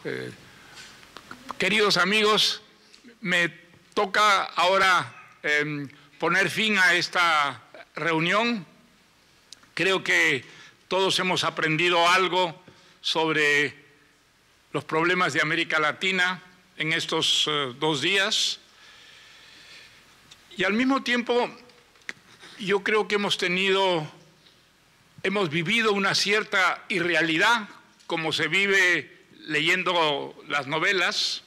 Queridos amigos, me toca ahora poner fin a esta reunión. Creo que todos hemos aprendido algo sobre los problemas de América Latina en estos 2 días. Y al mismo tiempo, yo creo que hemos vivido una cierta irrealidad, como se vive leyendo las novelas,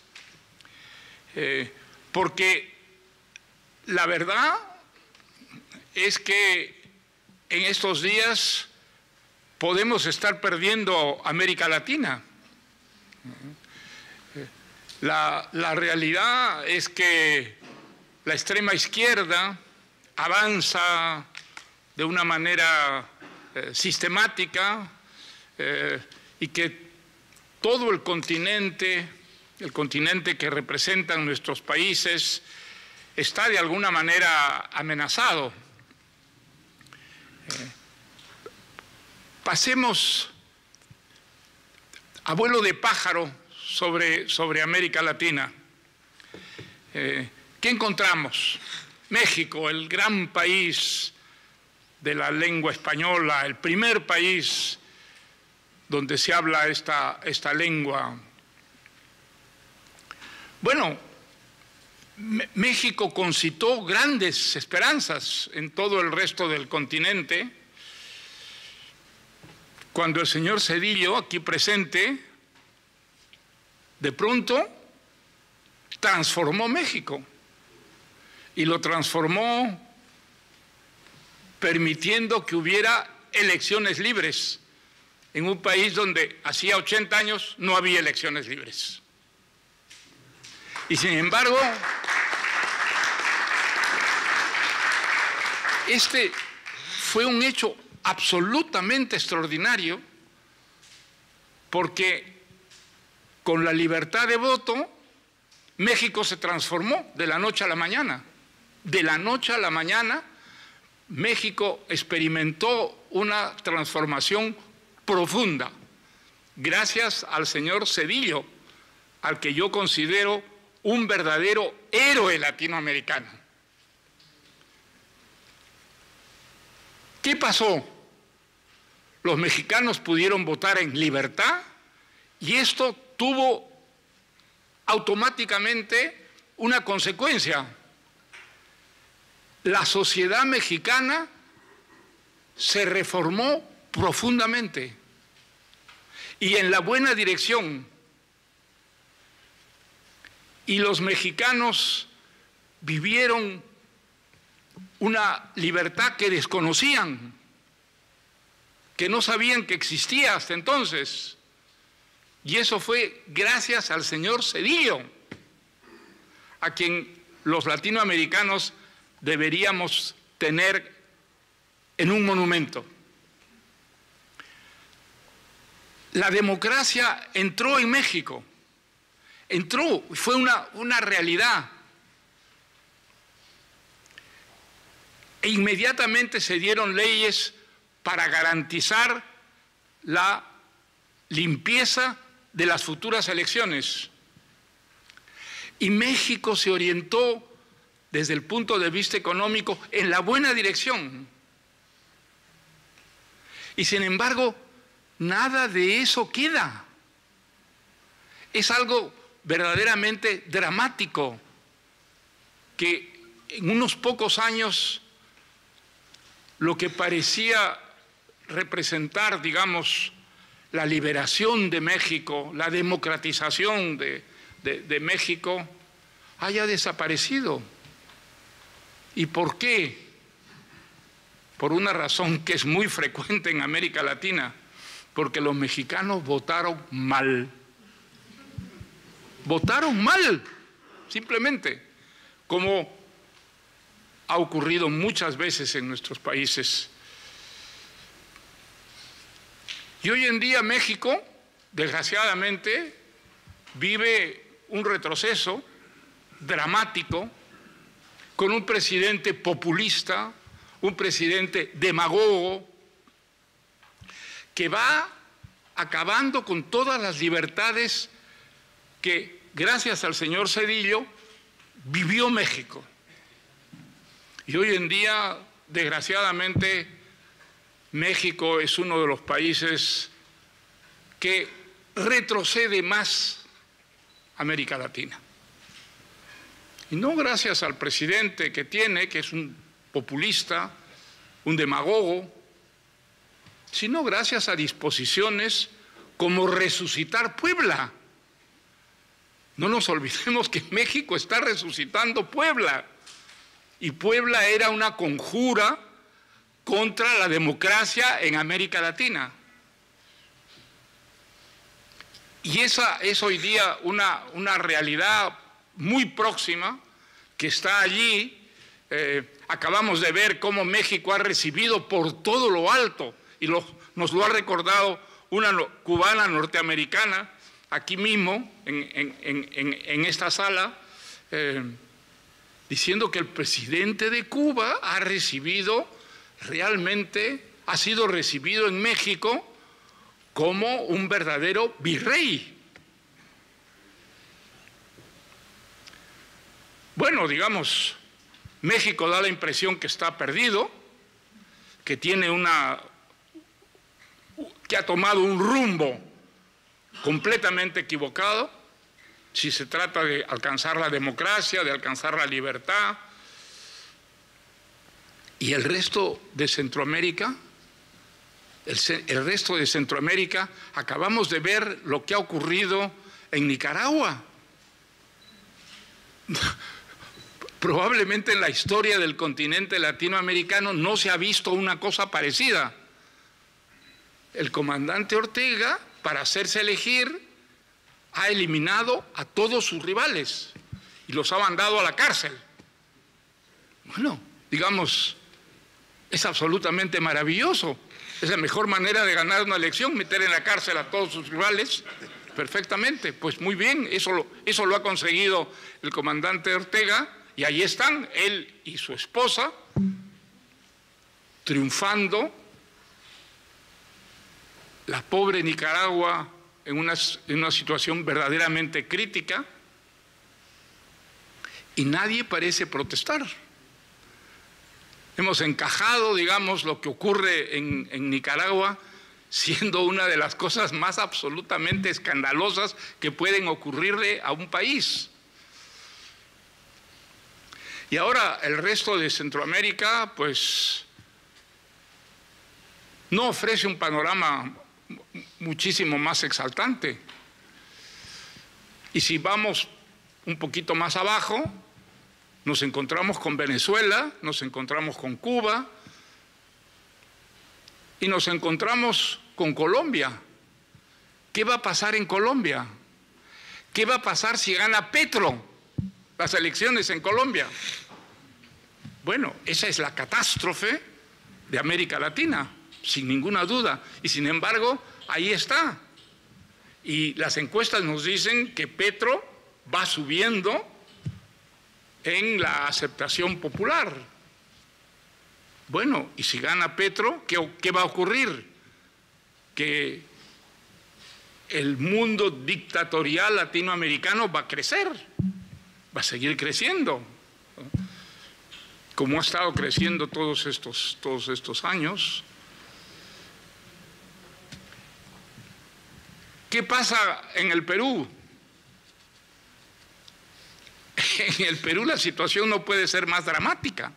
porque la verdad es que en estos días podemos estar perdiendo América Latina. La realidad es que la extrema izquierda avanza de una manera sistemática y que todo el continente que representan nuestros países, está de alguna manera amenazado. Pasemos a vuelo de pájaro sobre América Latina. ¿Qué encontramos? México, el gran país de la lengua española, el primer país donde se habla esta lengua. Bueno, México concitó grandes esperanzas en todo el resto del continente cuando el señor Zedillo, aquí presente, de pronto transformó México y lo transformó permitiendo que hubiera elecciones libres en un país donde hacía 80 años no había elecciones libres. Y sin embargo, este fue un hecho absolutamente extraordinario porque con la libertad de voto México se transformó de la noche a la mañana. De la noche a la mañana México experimentó una transformación profunda gracias al señor Zedillo, al que yo considero un verdadero héroe latinoamericano. ¿Qué pasó? Los mexicanos pudieron votar en libertad y esto tuvo automáticamente una consecuencia. La sociedad mexicana se reformó profundamente y en la buena dirección. Y los mexicanos vivieron una libertad que desconocían, que no sabían que existía hasta entonces. Y eso fue gracias al señor Zedillo, a quien los latinoamericanos deberíamos tener en un monumento. La democracia entró en México, fue una realidad. E inmediatamente se dieron leyes para garantizar la limpieza de las futuras elecciones. Y México se orientó desde el punto de vista económico en la buena dirección. Y sin embargo, nada de eso queda. Es algo verdaderamente dramático que en unos pocos años lo que parecía representar, digamos, la liberación de México, la democratización de México, haya desaparecido. ¿Y por qué? Por una razón que es muy frecuente en América Latina, porque los mexicanos votaron mal. Votaron mal, simplemente, como ha ocurrido muchas veces en nuestros países. Y hoy en día México, desgraciadamente, vive un retroceso dramático con un presidente populista, un presidente demagogo, que va acabando con todas las libertades que gracias al señor Zedillo vivió México. Y hoy en día, desgraciadamente, México es uno de los países que retrocede más América Latina. Y no gracias al presidente que tiene, que es un populista, un demagogo, sino gracias a disposiciones como resucitar Puebla. No nos olvidemos que México está resucitando Puebla. Y Puebla era una conjura contra la democracia en América Latina. Y esa es hoy día una realidad muy próxima que está allí. Acabamos de ver cómo México ha recibido por todo lo alto, y nos lo ha recordado una cubana norteamericana, aquí mismo, en esta sala, diciendo que el presidente de Cuba ha sido recibido en México como un verdadero virrey. Bueno, digamos, México da la impresión que está perdido, que que ha tomado un rumbo completamente equivocado, si se trata de alcanzar la democracia, de alcanzar la libertad. Y el resto de Centroamérica, acabamos de ver lo que ha ocurrido en Nicaragua. Probablemente en la historia del continente latinoamericano no se ha visto una cosa parecida. El comandante Ortega, para hacerse elegir, ha eliminado a todos sus rivales y los ha mandado a la cárcel. Bueno, digamos, es absolutamente maravilloso. Es la mejor manera de ganar una elección, meter en la cárcel a todos sus rivales. Perfectamente, pues muy bien, eso lo ha conseguido el comandante Ortega, y ahí están él y su esposa triunfando. La pobre Nicaragua en una situación verdaderamente crítica, y nadie parece protestar. Hemos encajado, digamos, lo que ocurre en Nicaragua, siendo una de las cosas más absolutamente escandalosas que pueden ocurrirle a un país. Y ahora el resto de Centroamérica, pues, no ofrece un panorama muchísimo más exaltante. Y si vamos un poquito más abajo, nos encontramos con Venezuela, nos encontramos con Cuba y nos encontramos con Colombia. ¿Qué va a pasar en Colombia? ¿Qué va a pasar si gana Petro las elecciones en Colombia? Bueno, esa es la catástrofe de América Latina, sin ninguna duda. Y sin embargo, ahí está. Y las encuestas nos dicen que Petro va subiendo en la aceptación popular. Bueno, y si gana Petro, ¿qué va a ocurrir? Que el mundo dictatorial latinoamericano va a crecer, va a seguir creciendo, como ha estado creciendo todos estos años. ¿Qué pasa en el Perú? En el Perú la situación no puede ser más dramática.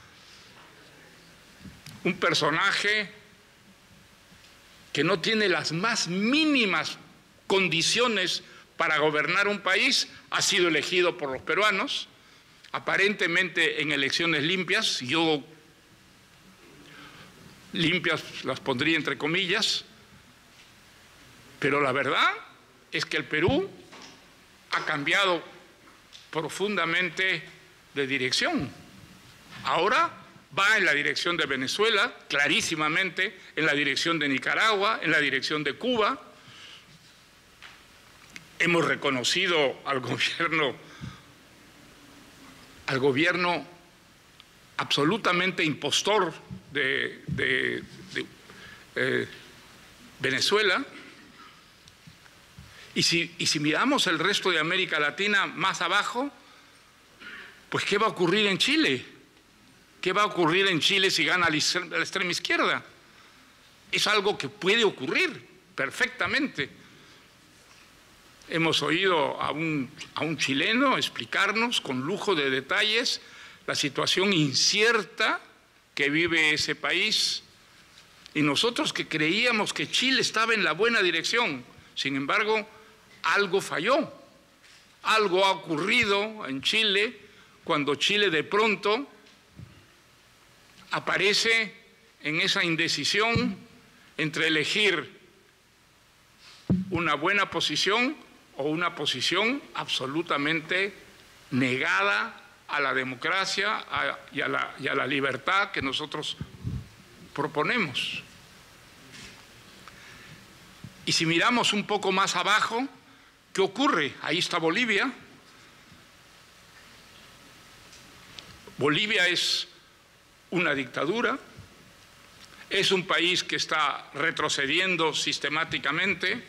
Un personaje que no tiene las más mínimas condiciones para gobernar un país ha sido elegido por los peruanos, aparentemente en elecciones limpias. Yo limpias las pondría entre comillas, pero la verdad es que el Perú ha cambiado profundamente de dirección. Ahora va en la dirección de Venezuela, clarísimamente, en la dirección de Nicaragua, en la dirección de Cuba. Hemos reconocido al gobierno absolutamente impostor de Venezuela. Y si miramos el resto de América Latina más abajo, pues ¿qué va a ocurrir en Chile? ¿Qué va a ocurrir en Chile si gana la extrema izquierda? Es algo que puede ocurrir perfectamente. Hemos oído a un chileno explicarnos con lujo de detalles la situación incierta que vive ese país, y nosotros que creíamos que Chile estaba en la buena dirección. Sin embargo, algo falló, algo ha ocurrido en Chile cuando Chile de pronto aparece en esa indecisión entre elegir una buena posición o una posición absolutamente negada a la democracia y a la libertad que nosotros proponemos. Y si miramos un poco más abajo, ¿qué ocurre? Ahí está Bolivia. Bolivia es una dictadura, es un país que está retrocediendo sistemáticamente.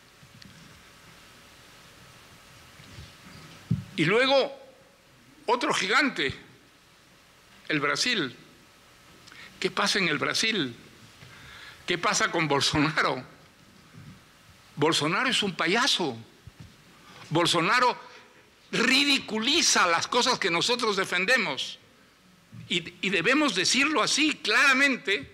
Y luego, otro gigante, el Brasil. ¿Qué pasa en el Brasil? ¿Qué pasa con Bolsonaro? Bolsonaro es un payaso. Bolsonaro ridiculiza las cosas que nosotros defendemos. Y debemos decirlo así claramente,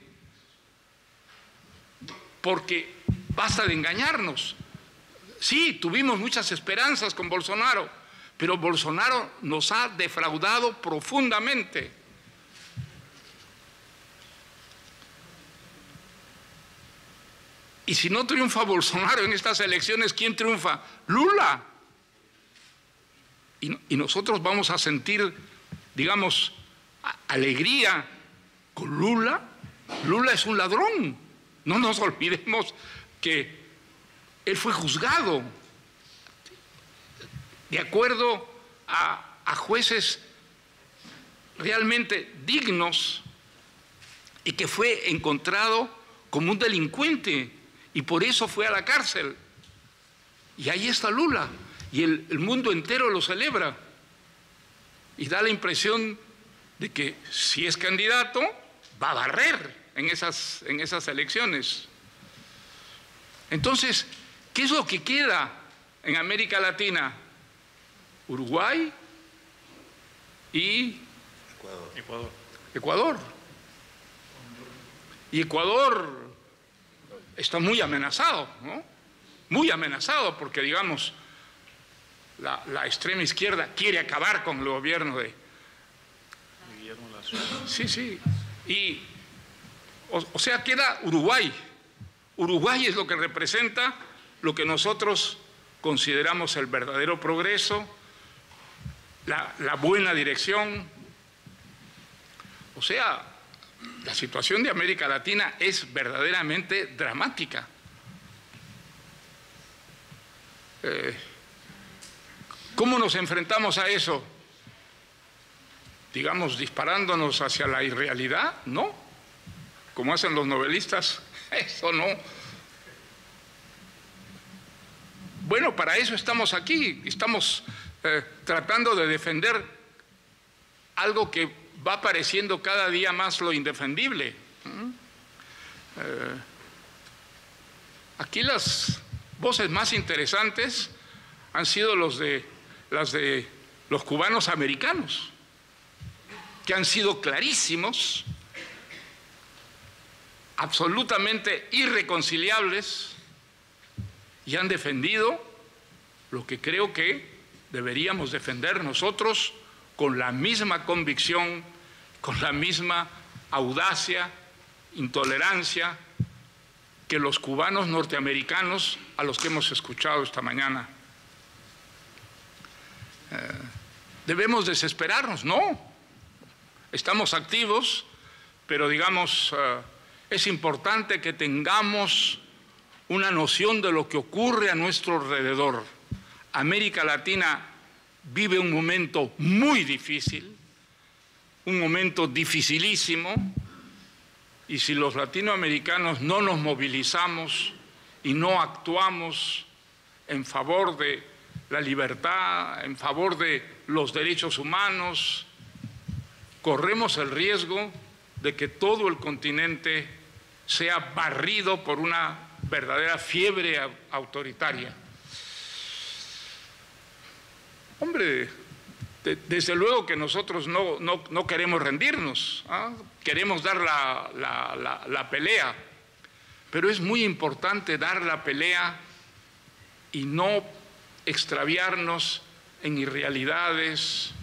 porque basta de engañarnos. Sí, tuvimos muchas esperanzas con Bolsonaro, pero Bolsonaro nos ha defraudado profundamente. Y si no triunfa Bolsonaro en estas elecciones, ¿quién triunfa? Lula. Y nosotros vamos a sentir, digamos, alegría con Lula. Lula es un ladrón. No nos olvidemos que él fue juzgado de acuerdo a jueces realmente dignos y que fue encontrado como un delincuente y por eso fue a la cárcel. Y ahí está Lula y el mundo entero lo celebra y da la impresión de que si es candidato va a barrer en esas elecciones. Entonces, ¿qué es lo que queda en América Latina? Uruguay y Ecuador. Y Ecuador está muy amenazado, ¿no? Muy amenazado porque, digamos, la extrema izquierda quiere acabar con el gobierno de Guillermo Lasso. Sí, sí. Y, o sea, queda Uruguay. Uruguay es lo que representa lo que nosotros consideramos el verdadero progreso, la buena dirección. O sea, la situación de América Latina es verdaderamente dramática. ¿Cómo nos enfrentamos a eso? Digamos, disparándonos hacia la irrealidad, ¿no? Como hacen los novelistas, eso no. Bueno, para eso estamos aquí, estamos tratando de defender algo que va apareciendo cada día más lo indefendible. Aquí las voces más interesantes han sido las de los cubanos americanos, que han sido clarísimos, absolutamente irreconciliables, y han defendido lo que creo que deberíamos defender nosotros con la misma convicción, con la misma audacia, intolerancia que los cubanos norteamericanos a los que hemos escuchado esta mañana. ¿Debemos desesperarnos? No. Estamos activos, pero digamos, es importante que tengamos una noción de lo que ocurre a nuestro alrededor. América Latina vive un momento muy difícil, un momento dificilísimo, y si los latinoamericanos no nos movilizamos y no actuamos en favor de la libertad, en favor de los derechos humanos, corremos el riesgo de que todo el continente sea barrido por una verdadera fiebre autoritaria. Hombre, desde luego que nosotros no queremos rendirnos, ¿ah? Queremos dar la pelea, pero es muy importante dar la pelea y no extraviarnos en irrealidades,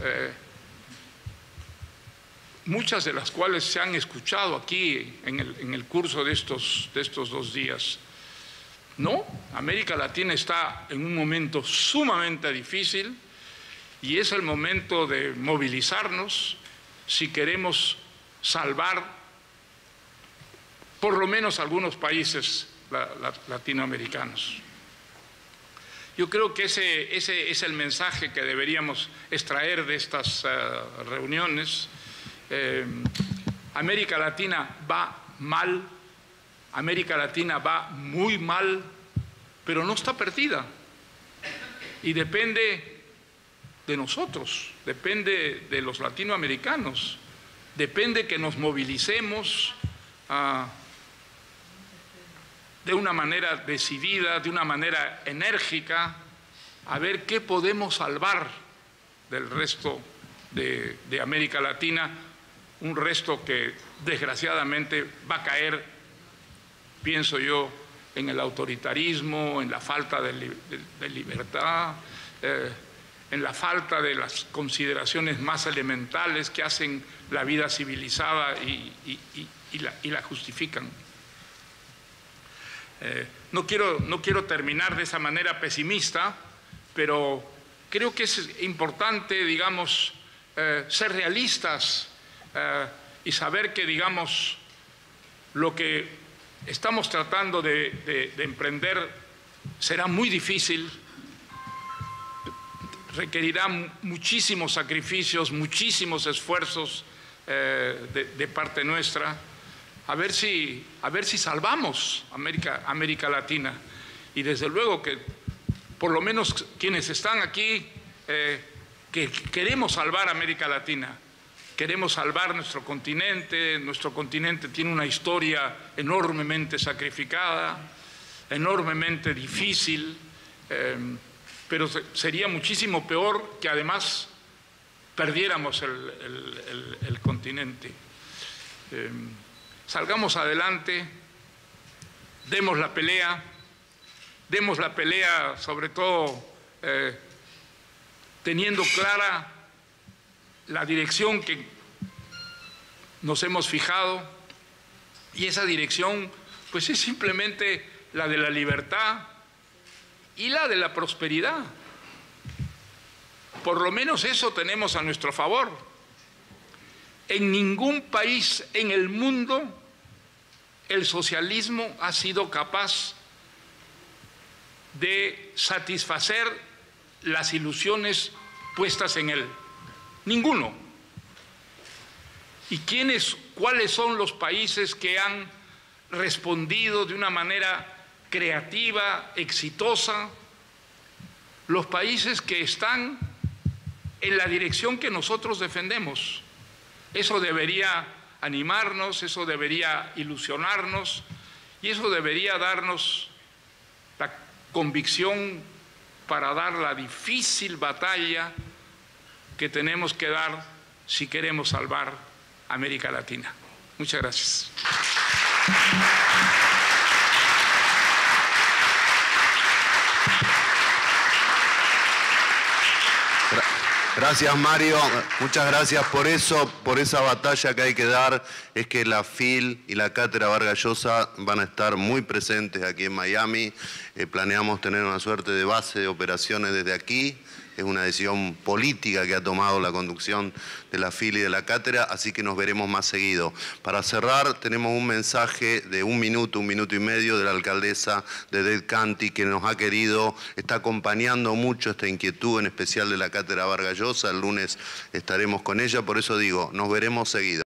muchas de las cuales se han escuchado aquí en el curso de estos 2 días. No, América Latina está en un momento sumamente difícil y es el momento de movilizarnos si queremos salvar por lo menos algunos países latinoamericanos. Yo creo que ese es el mensaje que deberíamos extraer de estas reuniones. América Latina va mal, América Latina va muy mal, pero no está perdida. Y depende de nosotros, depende de los latinoamericanos, depende que nos movilicemos de una manera decidida, de una manera enérgica, a ver qué podemos salvar del resto de América Latina, un resto que desgraciadamente va a caer, pienso yo, en el autoritarismo, en la falta de libertad, en la falta de las consideraciones más elementales que hacen la vida civilizada y la justifican. No quiero terminar de esa manera pesimista, pero creo que es importante, digamos, ser realistas y saber que, digamos, lo que estamos tratando de emprender será muy difícil, requerirá muchísimos sacrificios, muchísimos esfuerzos de parte nuestra, a ver si salvamos América Latina. Y desde luego que por lo menos quienes están aquí, que queremos salvar América Latina, queremos salvar nuestro continente tiene una historia enormemente sacrificada, enormemente difícil, pero sería muchísimo peor que además perdiéramos el continente. Salgamos adelante, demos la pelea sobre todo teniendo clara la dirección que nos hemos fijado, y esa dirección pues es simplemente la de la libertad y la de la prosperidad. Por lo menos eso tenemos a nuestro favor. En ningún país en el mundo el socialismo ha sido capaz de satisfacer las ilusiones puestas en él. Ninguno. ¿Y cuáles son los países que han respondido de una manera creativa, exitosa? Los países que están en la dirección que nosotros defendemos. Eso debería animarnos, eso debería ilusionarnos y eso debería darnos la convicción para dar la difícil batalla que tenemos que dar si queremos salvar América Latina. Muchas gracias. Gracias, Mario. Muchas gracias por eso, por esa batalla que hay que dar. Es que la FIL y la Cátedra Vargas Llosa van a estar muy presentes aquí en Miami. Planeamos tener una suerte de base de operaciones desde aquí. Es una decisión política que ha tomado la conducción de la FIL y de la Cátedra, así que nos veremos más seguido. Para cerrar, tenemos un mensaje de 1 minuto, 1 minuto y medio de la alcaldesa de Dade County, que nos ha querido, está acompañando mucho esta inquietud, en especial de la Cátedra Vargas Llosa. El lunes estaremos con ella, por eso digo, nos veremos seguido.